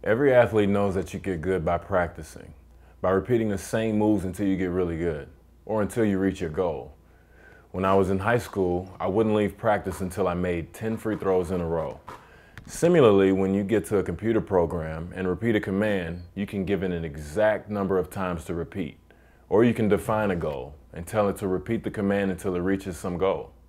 Every athlete knows that you get good by practicing, by repeating the same moves until you get really good, or until you reach your goal. When I was in high school, I wouldn't leave practice until I made 10 free throws in a row. Similarly, when you get to a computer program and repeat a command, you can give it an exact number of times to repeat. Or you can define a goal and tell it to repeat the command until it reaches some goal.